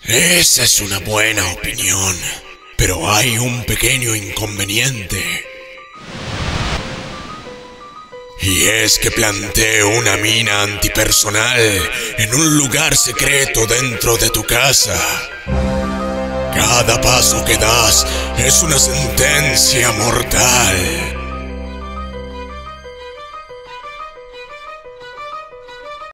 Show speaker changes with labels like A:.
A: Esa es una buena opinión, pero hay un pequeño inconveniente. Y es que planteo una mina antipersonal en un lugar secreto dentro de tu casa. Cada paso que das es una sentencia mortal.